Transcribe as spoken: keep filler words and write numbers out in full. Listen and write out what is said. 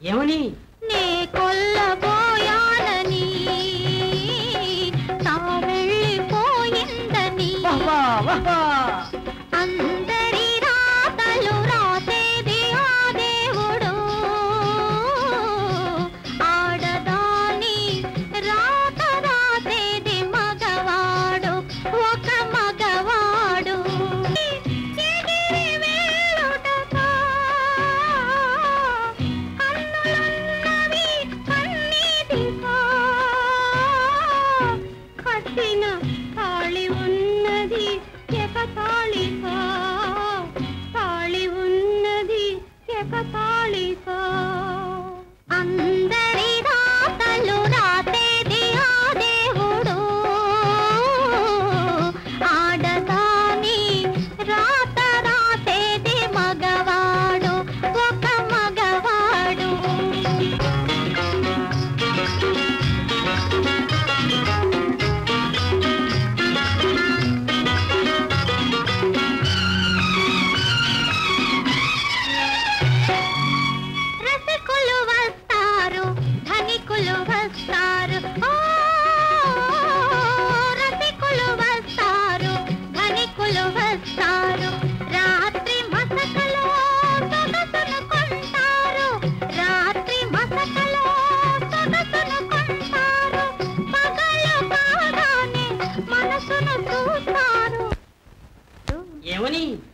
ఏమని? నే కొల్లబోయానని తా వెళ్ళిపోయిందని అందరి రాతలు రాసేది ఆ దేవుడు ఆడదాని రాత రాసేది మగవాడు ఒక మగవాడు ఎగిరి వేలుటతో కన్నులున్నవి కన్నీటితో కట్టిన తాళి ఉన్నది ఎకతాళిగా తాళి ఉన్నది ఎకతాళిగా అందరి రాతలు రాసేది ఆ దేవుడు ఆడదాని రాత రాసేది మగవాడు ఒక మగవాడు రసికులు వస్తారు ధనికులు వస్తారు ఓ రసికులు వస్తారు ధనికులు వస్తారు రాత్రి మసకలో సొగసును కొంటారు రాత్రి మసకలో సొగసును కొంటారు పగలు కాగానే మనసును చూస్తారు. ఏమని?